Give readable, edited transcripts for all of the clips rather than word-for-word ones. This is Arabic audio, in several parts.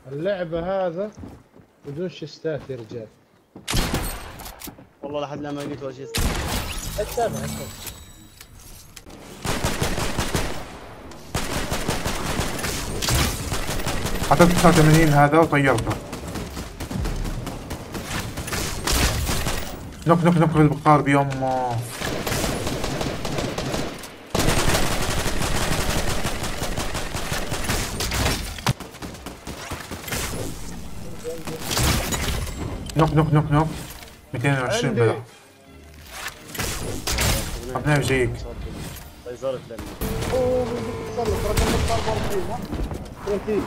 اللعبة هذا بدون شيستات يا رجال. والله لحد الان ما لقيت ولا شيء. اتابع حطيت 89 هذا وطيرته. نوك نوك نوك بالبقار بيمه. نوك نوك نوك نوك 220 بلع. ابنائي وجايك. طيزرت لنا. اوه تصلح رقم 44 ها 30.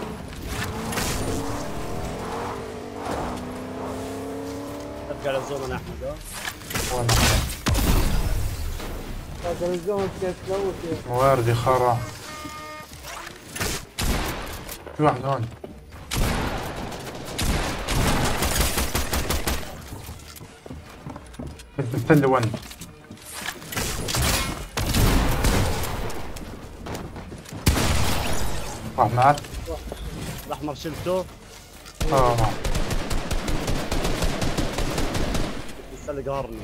ارجع للزون انا احمد ها. وين هذا الزون كيف تلوث مواردي خرا. في واحد هون. بالتل وين؟ راح معك؟ الاحمر شلته. اه لسه اللي قهرني.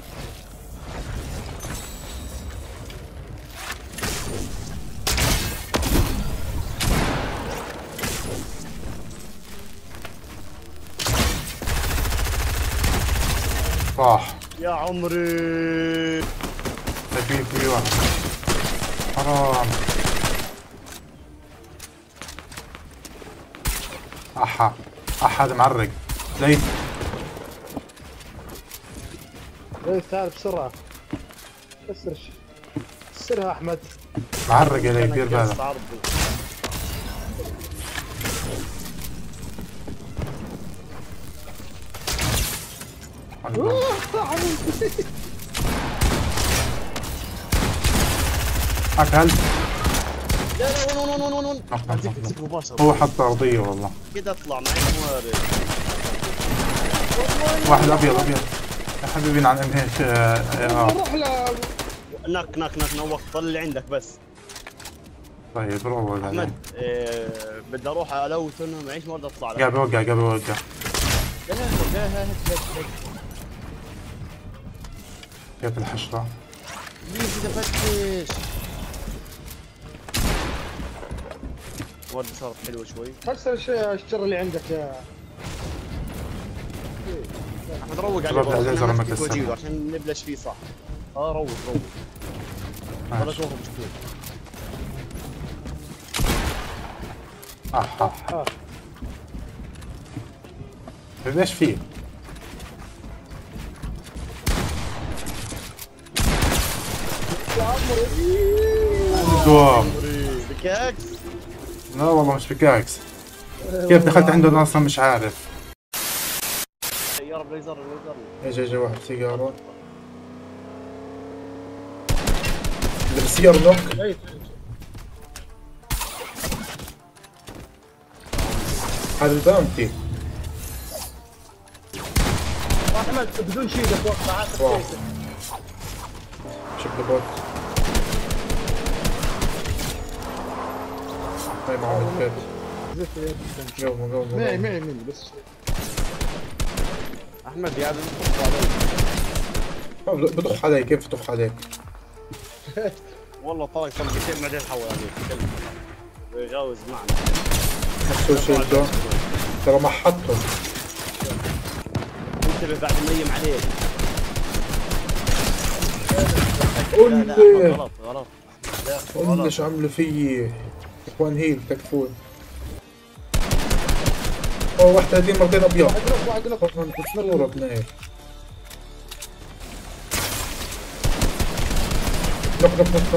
راح يا عمري في واحد حرام. احا هذا معرق زي تعال بسرعة كسرها احمد. معرق علي دير بالك. اكل لا لا هو حط ارضيه والله. كده اطلع معي موارد. واحد ابيض يا حبيبي عن ام هيك. روح له نك نوق طل اللي عندك بس. طيب روح احمد بدي اروح الوت انه معيش موارد اطلع لك. قاعد بوقع لا كيف الحشرة؟ ليه كده فتش؟ الموارد صارت حلوة شوي. كسر الشر اللي عندك يا احمد روق عليه عشان نبلش فيه صح. روق ولا شوفه مشكور. ليش فيه؟ دوام بكاكس؟ لا والله مش بكاكس. كيف دخلت عنده انا اصلا مش عارف. يا رب ليزر اجى واحد سيجاره. اللي بالسيارة نوك. هذا الباونتي. احمد بدون شيء اتوقع. شكله بوت. هاي معه الكيف. قوموا معي مني بس. احمد يا بطخ عليك. كيف بطخ عليك؟ والله طارق طلقتين بعدين حول عليك. بيجاوز معنا. حسوا شيء ده. ترى ما حطهم. انتبه بعد ما يم عليك. قول لي غلط. قول ليش عملوا فيي؟ اخوان هيل تكفون. اوه 31 مرتين ابيض. واحد لك صورة بناير. نق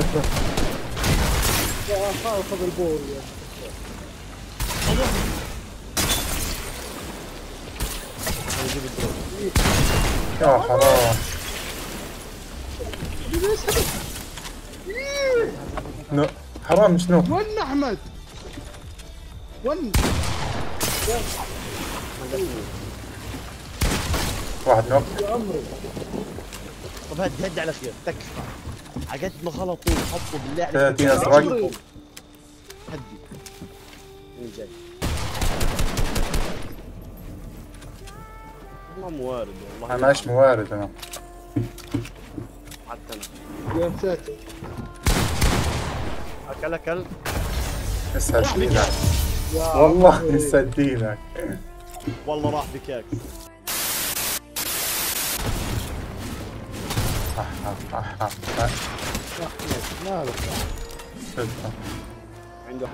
يا خذ البول يا حرام. نو حرام مش نو. وين احمد؟ وين؟ واحد نوك. طب هدي على خير تكفى. عقد ما غلطوا حطوا بالله عليك 30 ازرق. هدي مين جاي؟ والله موارد والله. انا معيش موارد انا. حتى انا. يا ساتر. اكل. اسهل دينك. يا والله عمي. اسهل دينك. والله راح بكاكس. مالك. عنده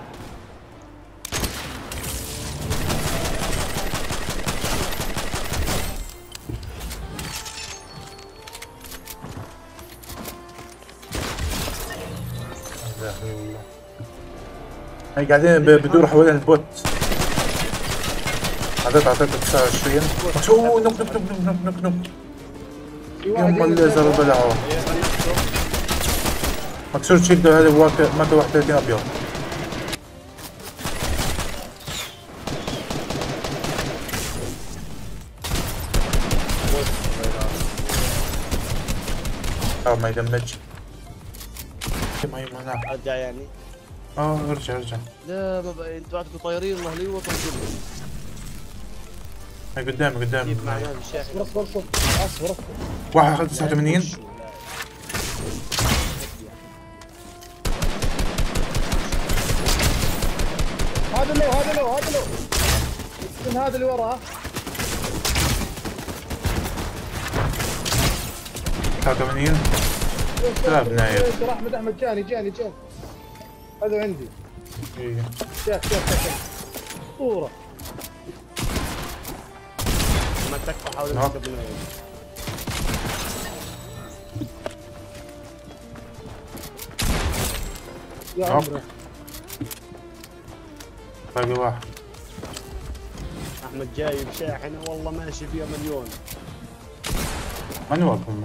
هي قاعدين بدور حوالين البوت. اعطيته 29. اوه نوك. يما الليزر بلعوه. مكسور شيلده هذا واقع ماكو 31 ابيض. ما يدمج. ما يمنع. ارجع يعني. ارجع. لا بابا انتوا بعدكم طايرين الله لي وطن كله. هي قدامي كيف معناه بالشاحن. اصبر. واحد 89. هذا لو من هذا اللي وراه. 89. لا بنايم. احمد جاني هذا عندي. ايه شاف صورة. ما تكفى حول المكتب. يا عمري. باقي واحد. احمد جايب شاحنه والله ماشي فيها مليون. من وقفهم؟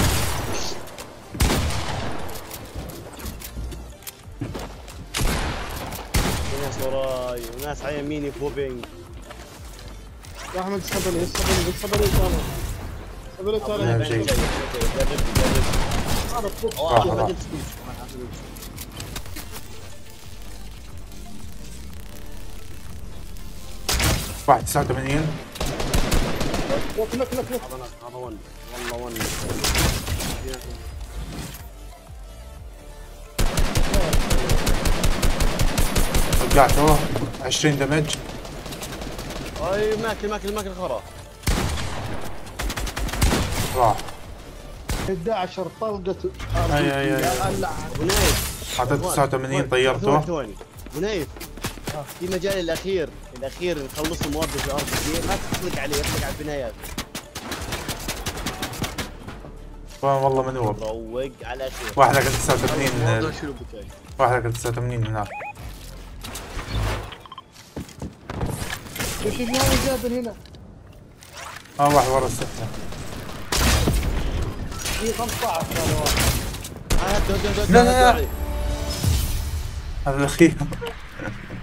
ناس وراي وناس على يميني بوبينج. يا احمد اسحبني تعال. نعم، جيد. جرب. هذا الطوف. راح. واحد 89. لك. هذا ون والله ون. رجعته 20 دمج. اي ماكل خرا. راح. 11 طلقة. اي بنايف حطيت 89 طيرته. ثواني بنايف. في مجال الاخير نخلص موظف الارض ما تطلق عليه يطلق على البنايات. والله منوب. روق على خير. واحد لك 89. شنو بكاي. واحد لك 89 هناك. شوف هذا جاب هنا. واحد ورا السفنة. في 15 هذا واحد. لا هذا الأخير.